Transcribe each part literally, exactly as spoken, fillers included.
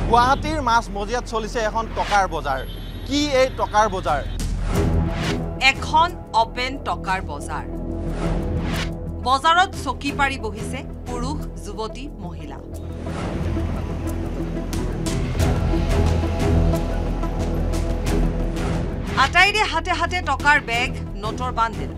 গুৱাহাটীৰ মাছ মজিয়াত চলিছে এখন টকাৰ বজাৰ কি এই টকাৰ বজাৰ এখন ওপেন টকাৰ বজাৰ বজাৰত চকী পাৰি বহিছে পুৰুষ যুৱতী মহিলা আটাইৰে হাতে হাতে টকাৰ বেগ নোটৰ বান্ডিল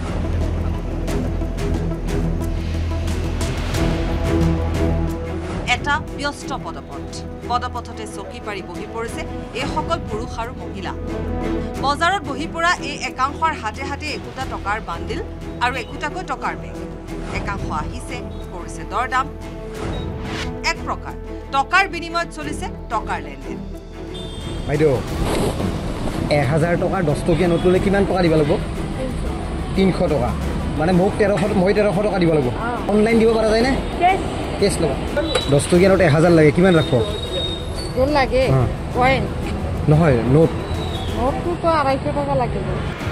এটা ব্যস্ত পদপথ পদপথতে চকী পাৰি বহি পৰিছে এই সকল পুৰুষ আৰু মহিলা বজাৰত বহি পৰা এই একাংশৰ হাতে হাতে একোটা টকাৰ বান্ডিল আৰু একোটাকৈ টকাৰ বেগ একাংশ আহিছে কৰিছে দৰদাম এক প্ৰকাৰ টকাৰ বিনিময়ত চলিছে টকাৰ লেনদেন বাইদেউ এক হাজাৰ টকাৰ দহ টকীয়া নোট ল'লে কিমান টকা দিব লাগিব তিনিশ টকা মানে মোক তেৰশ মই তেৰশ টকা দিব লাগিব অনলাইন দিব পৰা যায় নে কেছ ল'বা দহ টকীয়া নোট এক হাজাৰ লাগে কিমান ৰাখব নোট লাগে কইন নহয় নোট নোটটো আঢ়ৈশ টকা লাগিব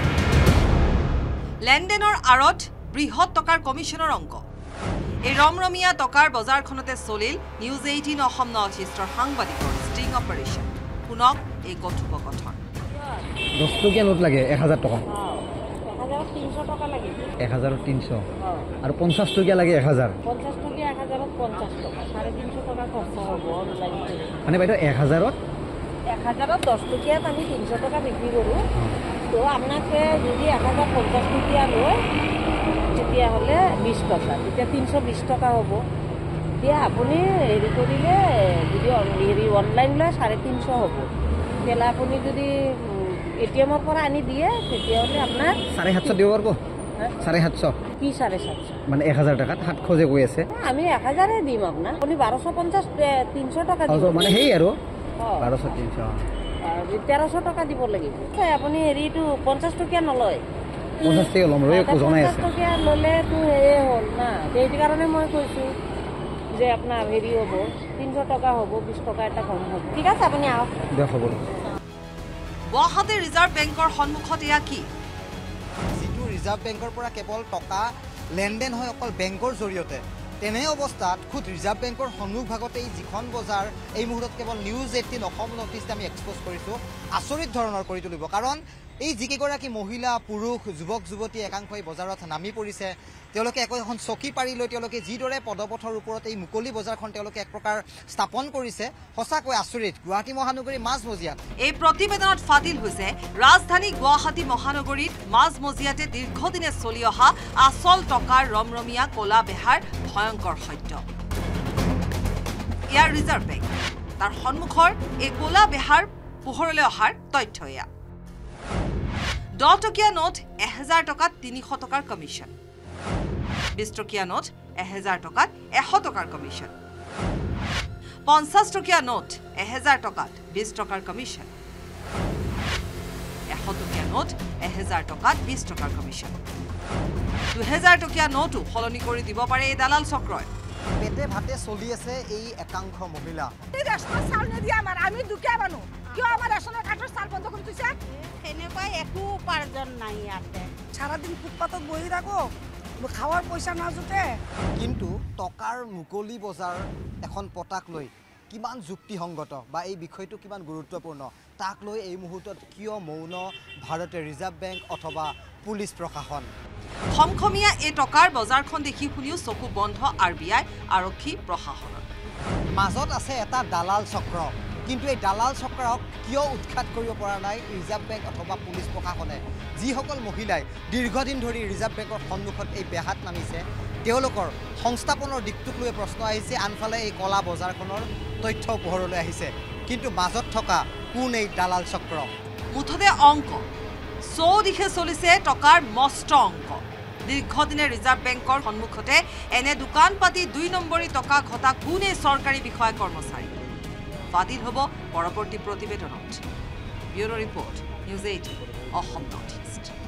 লেনদেনৰ আৰত বৃহৎ টকাৰ কমিছনৰ অংক এই ৰমৰমীয়া টকাৰ বজাৰখনতে চলিল নিউজ এইটিন অসম নৰ্থ ইষ্টৰ সাংবাদিকৰ ষ্টিং অপাৰেশ্যন শুনক এই কথোপকথন দহ টকীয়া নোট লাগে এক হাজাৰ টকা তিনিশ টকা লাগিব এক হাজাৰত তিনিশ আৰু পঞ্চাছ টকীয়া লাগে এক হাজাৰ পঞ্চাছ টকীয়া এক হাজাৰত পঞ্চাছ টকা চাৰে তিনিশ টকা খৰচ হ'ব অনলাইন মানে বাইদেউ এক হাজাৰত এক হাজাৰত দহ টকীয়াত আমি তিনিশ টকা বিক্ৰী কৰোঁ তো আপোনাকে যদি এক হাজাৰ পঞ্চাছ টকীয়া লয় তেতিয়াহ'লে বিছ টকা তেতিয়া তিনিশ বিছ টকা হ'ব এতিয়া আপুনি হেৰি কৰিলে যদি হেৰি অনলাইন লয় চাৰে তিনিশ হ'ব তেতিয়াহ'লে আপুনি যদি এ টি এমৰ পৰা আনি দিয়ে তেতিয়াহ'লে আপোনাৰ চাৰে সাতশ দিব পাৰিব চাৰে সাতশ কি চাৰে সাতশ মানে এক হাজাৰ টকাত সাতশ যে কৈ আছে আমি এক হাজাৰে দিম আপোনাক আপুনি বাৰশ পঞ্চাছ তিনিশ টকা দিব মানে সেই আৰু বাৰশ তিনিশ তেৰশ টকা দিব লাগিব আপুনি হেৰিটো পঞ্চাছ টকীয়া নলয় পঞ্চাছ টকীয়া ল'ম আৰু একো জনাই আছে পঞ্চাছ টকীয়া ল'লেতো সেয়ে হ'ল না সেইটো কাৰণে মই কৈছোঁ যে আপোনাৰ হেৰি হ'ব তিনিশ টকা হ'ব বিছ টকা এটা কম হ'ব ঠিক আছে আপুনি আহক দিয়ক হ'ব গুৱাহাটী ৰিজাৰ্ভ বেংকৰ সন্মুখত এয়া কি যিটো ৰিজাৰ্ভ বেংকৰ পৰা কেৱল টকা লেনদেন হয় অকল বেংকৰ জৰিয়তে তেনে অৱস্থাত খুদ ৰিজাৰ্ভ বেংকৰ সন্মুখভাগতে এই যিখন বজাৰ এই মুহূৰ্তত কেৱল News Eighteen Assam North East আমি এক্সপ'জ কৰিছোঁ আচৰিত ধৰণৰ কৰি তুলিব কাৰণ এই যিকেইগৰাকী মহিলা পুৰুষ যুৱক যুৱতী একাংশ এই বজাৰত নামি পৰিছে তেওঁলোকে একো এখন চকী পাৰি লৈ তেওঁলোকে যিদৰে পদপথৰ ওপৰত এই মুকলি বজাৰখন তেওঁলোকে এক প্ৰকাৰ স্থাপন কৰিছে সঁচাকৈ আচৰিত গুৱাহাটী মহানগৰীৰ মাজমজিয়াত এই প্ৰতিবেদনত ফাদিল হৈছে ৰাজধানী গুৱাহাটী মহানগৰীত মাজমজিয়াতে দীৰ্ঘদিনে চলি অহা আচল টকাৰ ৰমৰমীয়া কলা বেহাৰ ভয়ংকৰ সত্য ইয়াৰ ৰিজাৰ্ভ বেংক তাৰ সন্মুখৰ এই কলা বেহাৰ পোহৰলৈ অহাৰ তথ্য এয়া দহ টকীয়া নোট এহেজাৰ টকাত তিনিশ টকাৰ কমিশ্যন বিছ টকীয়া নোট এহেজাৰ টকাত এশ টকাৰ কমিশ্যন পঞ্চাছ টকীয়া নোট এহেজাৰ টকাত বিছ টকাৰ কমিশ্যন এশ টকীয়া নোট এহেজাৰ টকাত বিছ টকাৰ কমিশ্যন দুহেজাৰ টকীয়া নোটো সলনি কৰি দিব পাৰে এই দালাল চক্ৰই পেটে ভাতে চলি আছে এই একাংশ মহিলা আমি দুখীয়া মানুহ কিয় আমাৰ ৰেচনৰ কাৰ্ডৰ চাল বন্ধ কৰি থৈছে সেনেকুৱা একো উপাৰ্জন নাই ইয়াতে সাৰাদিন ফুটপাথত বহি থাকো খাৱাৰ পইচা নাজোতে কিন্তু টকাৰ মুকলি বজাৰ এখন পতাক লৈ কিমান যুক্তিসংগত বা এই বিষয়টো কিমান গুৰুত্বপূৰ্ণ তাক লৈ এই মুহূৰ্তত কিয় মৌন ভাৰতীয় ৰিজাৰ্ভ বেংক অথবা পুলিচ প্ৰশাসন খমখমীয়া এই টকাৰ বজাৰখন দেখি শুনিও চকু বন্ধ আৰ বি আই আৰক্ষী প্ৰশাসনৰ মাজত আছে এটা দালাল চক্ৰ কিন্তু এই দালাল চক্ৰক কিয় উৎখাত কৰিব পৰা নাই ৰিজাৰ্ভ বেংক অথবা পুলিচ প্ৰশাসনে যিসকল মহিলাই দীৰ্ঘদিন ধৰি ৰিজাৰ্ভ বেংকৰ সন্মুখত এই বেহাত নামিছে তেওঁলোকৰ সংস্থাপনৰ দিশটোক লৈ প্ৰশ্ন আহিছে আনফালে এই কলা বজাৰখনৰ তথ্য পোহৰলৈ আহিছে কিন্তু মাজত থকা কোন এই দালাল চক্ৰ মুঠতে অংক চৌদিশে চলিছে টকাৰ মস্ত অংক দীৰ্ঘদিনে ৰিজাৰ্ভ বেংকৰ সন্মুখতে এনে দোকান পাতি দুই নম্বৰী টকা ঘটা কোনে চৰকাৰী বিষয়া কৰ্মচাৰী ফাদিল হ'ব পৰৱৰ্তী প্ৰতিবেদনত bureau' report News Eighteen Assam North east